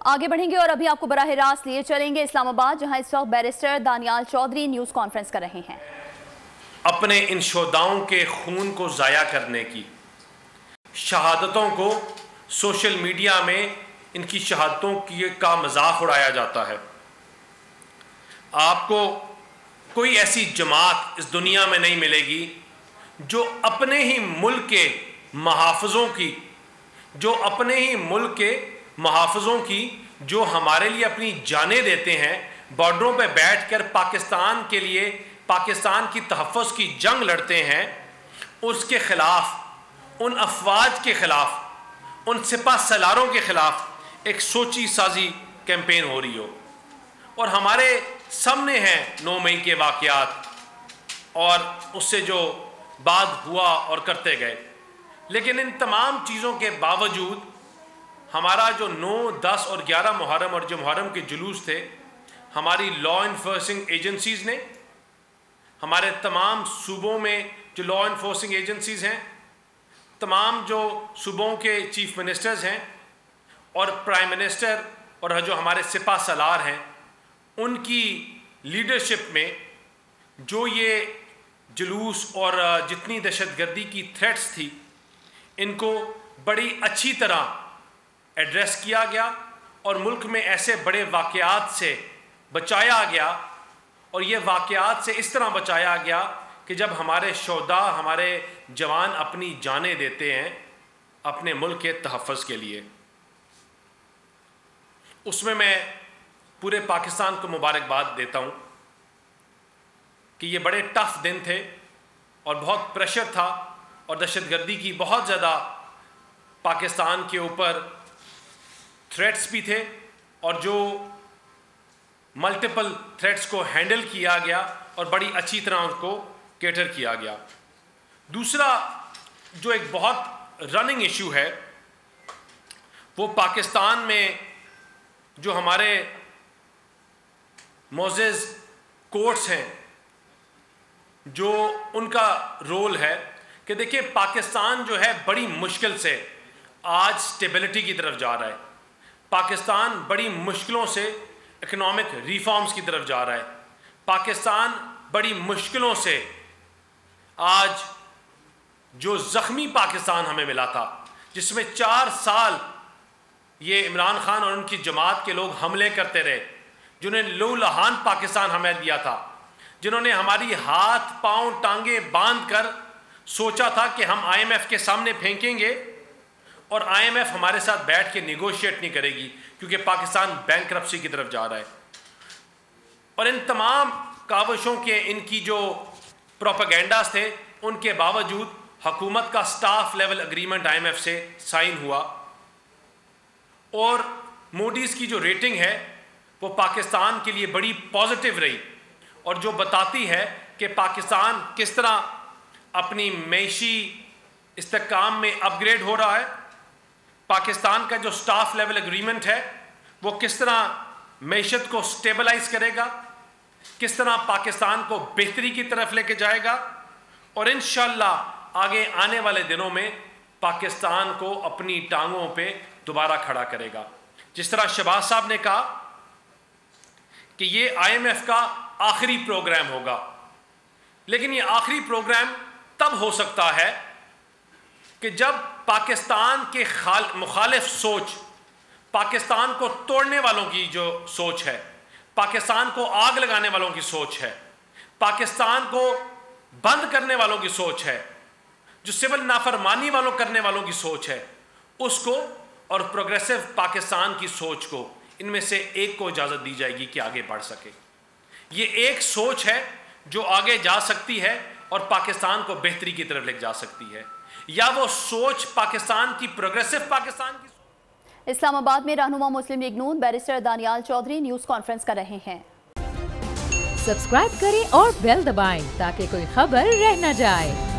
आगे बढ़ेंगे और अभी आपको बराह रास्त लिए चलेंगे इस्लामाबाद, जहां इस वक्त barrister Daniyal Chaudhry news conference कर रहे हैं। अपने इन शोधाओं के खून को ज़ाया करने की, शहादतों को सोशल मीडिया में इनकी शहादतों का मजाक उड़ाया जाता है। आपको कोई ऐसी जमात इस दुनिया में नहीं मिलेगी जो अपने ही मुल्क के मुहाफ़िज़ों की, जो हमारे लिए अपनी जानें देते हैं, बॉर्डरों पे बैठकर पाकिस्तान के लिए, पाकिस्तान की तहफ़्फ़ुज़ की जंग लड़ते हैं, उसके ख़िलाफ़, उन अफवाज के ख़िलाफ़, उन सिपा सलारों के ख़िलाफ़ एक सोची साजी कैंपेन हो रही हो। और हमारे सामने हैं 9 मई के वाक़यात और उससे जो बाद हुआ और करते गए। लेकिन इन तमाम चीज़ों के बावजूद हमारा जो 9, 10 और 11 मुहर्रम और जो मुहर्रम के जुलूस थे, हमारी लॉ इन्फोर्सिंग एजेंसीज़ ने, हमारे तमाम सूबों में जो लॉ इन्फोर्सिंग एजेंसीज़ हैं, तमाम जो सूबों के चीफ मिनिस्टर्स हैं और प्राइम मिनिस्टर और जो हमारे सिपा सलार हैं, उनकी लीडरशिप में जो ये जुलूस और जितनी दहशतगर्दी की थ्रेट्स थी, इनको बड़ी अच्छी तरह एड्रेस किया गया और मुल्क में ऐसे बड़े वाक़यात से बचाया गया। और ये वाक़यात से इस तरह बचाया गया कि जब हमारे शोधा, हमारे जवान अपनी जानें देते हैं अपने मुल्क के तहफ़्फ़ुज़ के लिए, उसमें मैं पूरे पाकिस्तान को मुबारकबाद देता हूँ कि ये बड़े टफ दिन थे और बहुत प्रेशर था और दहशतगर्दी की बहुत ज़्यादा पाकिस्तान के ऊपर थ्रेट्स भी थे और जो मल्टीपल थ्रेट्स को हैंडल किया गया और बड़ी अच्छी तरह उनको कैटर किया गया। दूसरा जो एक बहुत रनिंग इशू है, वो पाकिस्तान में जो हमारे मोअज़्ज़ज़ कोर्ट्स हैं, जो उनका रोल है कि देखिए पाकिस्तान जो है बड़ी मुश्किल से आज स्टेबिलिटी की तरफ जा रहा है। पाकिस्तान बड़ी मुश्किलों से इकोनॉमिक रिफॉर्म्स की तरफ जा रहा है। पाकिस्तान बड़ी मुश्किलों से आज जो ज़ख्मी पाकिस्तान हमें मिला था, जिसमें 4 साल ये इमरान खान और उनकी जमात के लोग हमले करते रहे, जिन्होंने लहूलुहान पाकिस्तान हमें दिया था, जिन्होंने हमारी हाथ पांव टांगे बांध कर सोचा था कि हम IMF के सामने फेंकेंगे और IMF हमारे साथ बैठ के निगोशिएट नहीं करेगी क्योंकि पाकिस्तान बैंकरप्सी की तरफ जा रहा है। और इन तमाम काविशों के, इनकी जो प्रोपेगेंडास थे, उनके बावजूद हुकूमत का स्टाफ लेवल एग्रीमेंट IMF से साइन हुआ और मूडीज़ की जो रेटिंग है वो पाकिस्तान के लिए बड़ी पॉजिटिव रही और जो बताती है कि पाकिस्तान किस तरह अपनी मईशी इस्तेहकाम में अपग्रेड हो रहा है। पाकिस्तान का जो स्टाफ लेवल एग्रीमेंट है वो किस तरह मईशत को स्टेबलाइज करेगा, किस तरह पाकिस्तान को बेहतरी की तरफ लेके जाएगा और इंशाअल्लाह आगे आने वाले दिनों में पाकिस्तान को अपनी टांगों पे दोबारा खड़ा करेगा। जिस तरह शहबाज साहब ने कहा कि ये IMF का आखिरी प्रोग्राम होगा, लेकिन ये आखिरी प्रोग्राम तब हो सकता है कि जब पाकिस्तान के मुखालिफ सोच, पाकिस्तान को तोड़ने वालों की जो सोच है, पाकिस्तान को आग लगाने वालों की सोच है, पाकिस्तान को बंद करने वालों की सोच है, जो सिविल नाफरमानी करने वालों की सोच है, उसको और प्रोग्रेसिव पाकिस्तान की सोच को, इनमें से एक को इजाज़त दी जाएगी कि आगे बढ़ सके। ये एक सोच है जो आगे जा सकती है और पाकिस्तान को बेहतरी की तरफ ले जा सकती है, या वो सोच पाकिस्तान की प्रोग्रेसिव पाकिस्तान की। इस्लामाबाद में रहनुमा Muslim League Noon barrister Daniyal Chaudhry news conference कर रहे हैं। सब्सक्राइब करें और बेल दबाएं ताकि कोई खबर रह न जाए।